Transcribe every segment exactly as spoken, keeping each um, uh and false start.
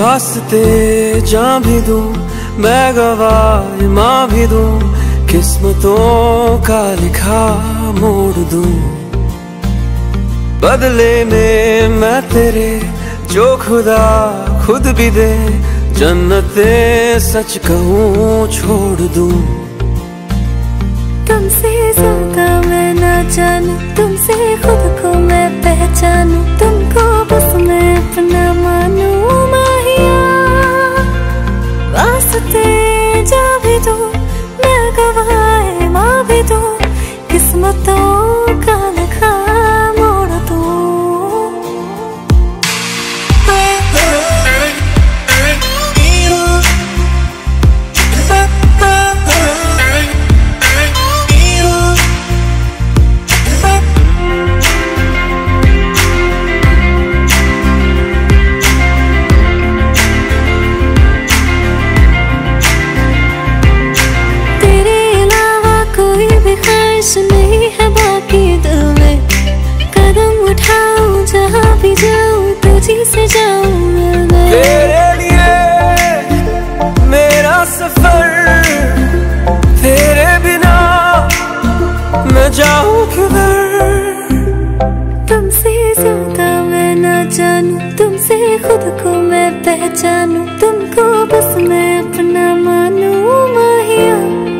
वास्ते जान भी दूं, मैं गवाह माँ भी दूं, किस्मतों का लिखा मोड़ दूं। बदले में मैं तेरे जो खुदा खुद भी दे, जन्नते सच कहूँ छोड़ दूं। तुमसे ज्यादा मैं ना जानूं, तुमसे खुद को मैं पहचानूं, तुमको बस मैं अपना मानूं माहिया। वास्ते जा भी दूं, मैं गवाह माँ भी दूं, किस्मतों का लिखा मोड़ दूं। नहीं है बाकी दिल में, कदम उठाऊं जहाँ भी जाऊं, तुझी से जाऊं मिलने। तेरे लिए मेरा सफर, तेरे बिना मैं जाऊं किधर। तुमसे ज्यादा मैं ना जानूं, तुमसे खुद को मैं पहचानूं, तुमको बस मैं अपना मानूं माहिया।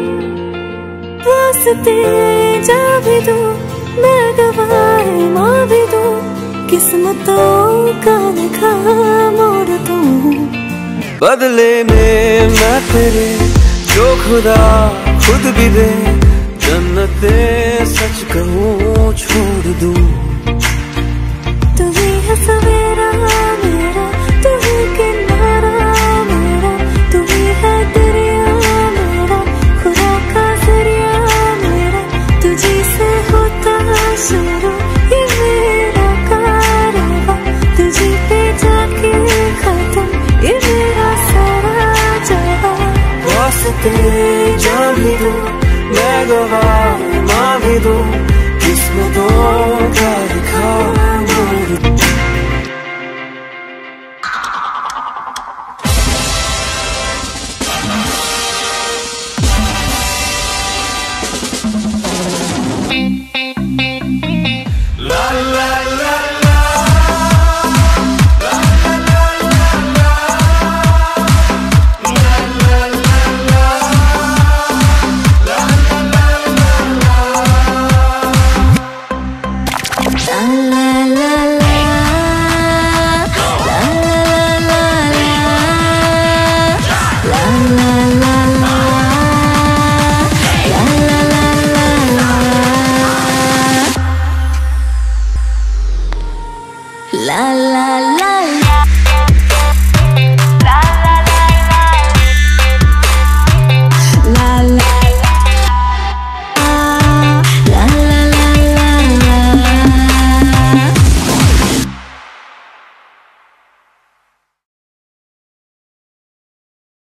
वास्ते जा भी दूं, मैं गवाह माँ भी दूं, किस्मतों का लिखा मोड़ दूं। बदले में मैं तेरे जो खुदा खुद भी दे, जन्नते सच कहूँ छोड़ दूं। तू ही है सवेरा मेरा, तू ही किनारा मेरा, तू ही है दरिया मेरा, खुदा का जरिया मेरा, तुझी से होता शुरू ये मेरा कारवां, तुझी पे जाके खत्म ये मेरा सारा जहां। वास्ते जान भी दूं, मैं गवाह माँ भी दूं, किस्मतों